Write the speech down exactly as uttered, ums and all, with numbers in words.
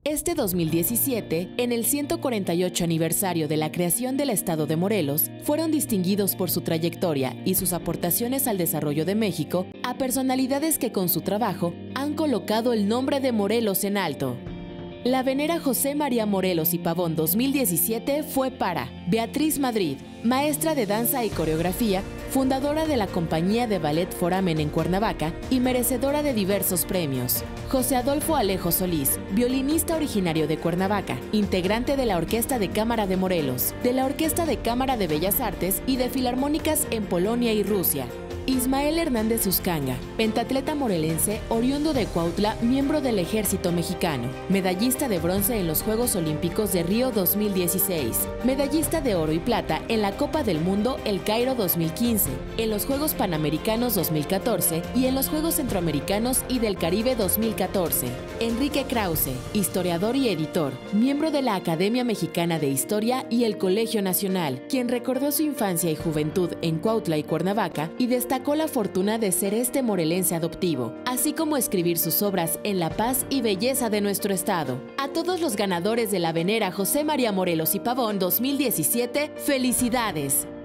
Este dos mil diecisiete, en el ciento cuarenta y ocho aniversario de la creación del Estado de Morelos, fueron distinguidos por su trayectoria y sus aportaciones al desarrollo de México a personalidades que con su trabajo han colocado el nombre de Morelos en alto. La venera José María Morelos y Pavón dos mil diecisiete fue para Beatriz Madrid, maestra de danza y coreografía, fundadora de la compañía de ballet Foramen en Cuernavaca y merecedora de diversos premios. José Adolfo Alejo Solís, violinista originario de Cuernavaca, integrante de la Orquesta de Cámara de Morelos, de la Orquesta de Cámara de Bellas Artes y de filarmónicas en Polonia y Rusia. Ismael Hernández Uscanga, pentatleta morelense, oriundo de Cuautla, miembro del Ejército Mexicano, medallista de bronce en los Juegos Olímpicos de Río dos mil dieciséis, medallista de oro y plata en la Copa del Mundo El Cairo dos mil quince, en los Juegos Panamericanos dos mil catorce y en los Juegos Centroamericanos y del Caribe dos mil catorce. Enrique Krause, historiador y editor, miembro de la Academia Mexicana de Historia y el Colegio Nacional, quien recordó su infancia y juventud en Cuautla y Cuernavaca y destacó la fortuna de ser este morelense adoptivo, así como escribir sus obras en la paz y belleza de nuestro estado. A todos los ganadores de la venera José María Morelos y Pavón dos mil diecisiete, ¡felicidades!